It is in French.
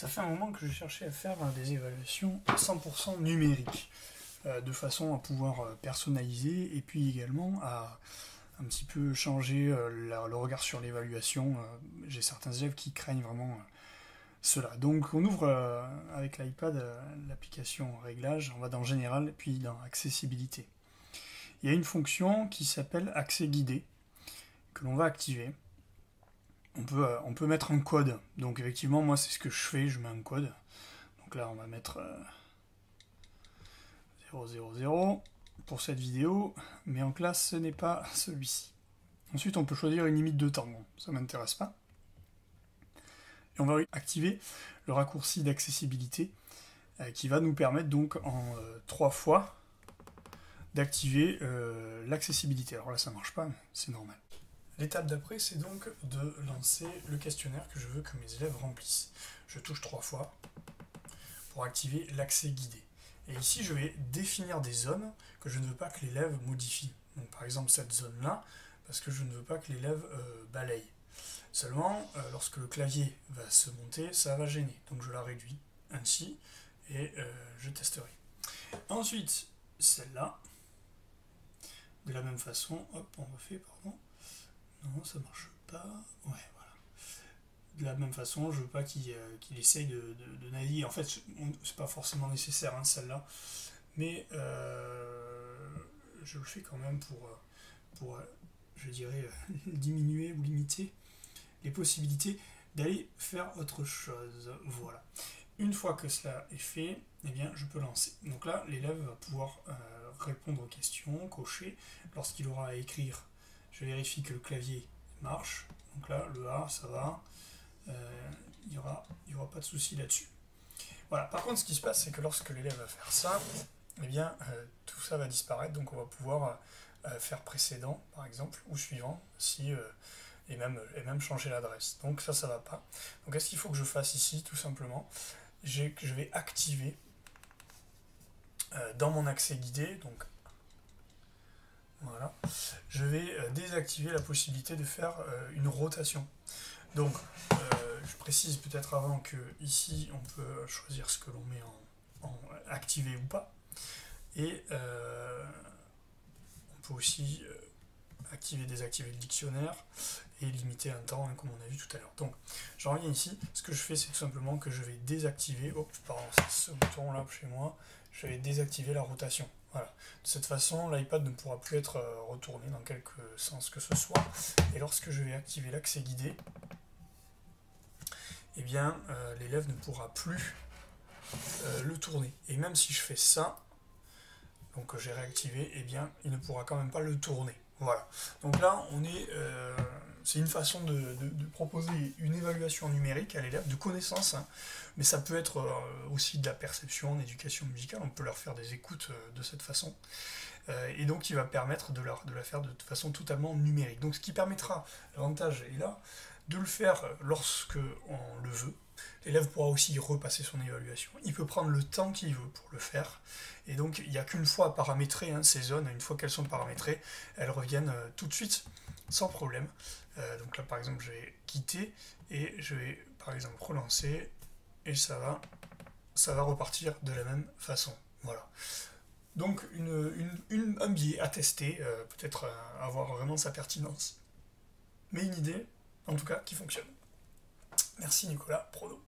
Ça fait un moment que je cherchais à faire des évaluations 100% numériques, de façon à pouvoir personnaliser et puis également à un petit peu changer le regard sur l'évaluation. J'ai certains élèves qui craignent vraiment cela. Donc on ouvre avec l'iPad l'application réglage, on va dans général puis dans accessibilité. Il y a une fonction qui s'appelle accès guidé que l'on va activer. On peut mettre un code. Donc effectivement, moi c'est ce que je fais, je mets un code. Donc là on va mettre 000 pour cette vidéo, mais en classe ce n'est pas celui-ci. Ensuite on peut choisir une limite de temps, bon, ça ne m'intéresse pas. Et on va activer le raccourci d'accessibilité qui va nous permettre donc en 3 fois d'activer l'accessibilité. Alors là ça ne marche pas, mais c'est normal. L'étape d'après, c'est donc de lancer le questionnaire que je veux que mes élèves remplissent. Je touche 3 fois pour activer l'accès guidé. Et ici, je vais définir des zones que je ne veux pas que l'élève modifie. Donc par exemple cette zone-là, parce que je ne veux pas que l'élève balaye. Seulement, lorsque le clavier va se monter, ça va gêner. Donc je la réduis ainsi et je testerai. Ensuite, celle-là, de la même façon, hop, on refait, pardon. Non, ça marche pas. Ouais, voilà. De la même façon, je veux pas qu'il essaye de naviguer. En fait, c'est pas forcément nécessaire, hein, celle-là. Mais je le fais quand même pour je dirais, diminuer ou limiter les possibilités d'aller faire autre chose. Voilà. Une fois que cela est fait, eh bien, je peux lancer. Donc là, l'élève va pouvoir répondre aux questions, cocher. Lorsqu'il aura à écrire, je vérifie que le clavier marche. Donc là, le A, ça va. Il n'y aura pas de souci là-dessus. Voilà. Par contre, ce qui se passe, c'est que lorsque l'élève va faire ça, eh bien, tout ça va disparaître. Donc on va pouvoir faire précédent, par exemple, ou suivant, si, et même changer l'adresse. Donc ça ne va pas. Donc qu'est-ce qu'il faut que je fasse ici, tout simplement? Je vais activer dans mon accès guidé, donc voilà, je vais désactiver la possibilité de faire une rotation. Donc, je précise peut-être avant que ici, on peut choisir ce que l'on met en activé ou pas. Et on peut aussi activer, désactiver le dictionnaire et limiter un temps, hein, comme on a vu tout à l'heure. Donc, j'en reviens ici. Ce que je fais, c'est tout simplement que je vais désactiver, pardon, c'est ce bouton-là chez moi, je vais désactiver la rotation. Voilà. De cette façon, l'iPad ne pourra plus être retourné dans quelque sens que ce soit. Et lorsque je vais activer l'accès guidé, eh bien, l'élève ne pourra plus le tourner. Et même si je fais ça, donc j'ai réactivé, eh bien, il ne pourra quand même pas le tourner. Voilà. Donc là, c'est une façon de proposer une évaluation numérique à l'élève de connaissances, hein, mais ça peut être aussi de la perception, d'éducation musicale. On peut leur faire des écoutes de cette façon. Et donc, il va permettre de la faire de façon totalement numérique. Donc, ce qui permettra, l'avantage est là, de le faire lorsque on le veut. L'élève pourra aussi repasser son évaluation. Il peut prendre le temps qu'il veut pour le faire. Et donc, il n'y a qu'une fois à paramétrer, hein, ces zones. Une fois qu'elles sont paramétrées, elles reviennent tout de suite, sans problème. Donc là, par exemple, je vais quitter et je vais, par exemple, relancer. Et ça va repartir de la même façon. Voilà. Donc, un biais à tester, peut-être avoir vraiment sa pertinence. Mais une idée, en tout cas, qui fonctionne. Merci Nicolas Prono.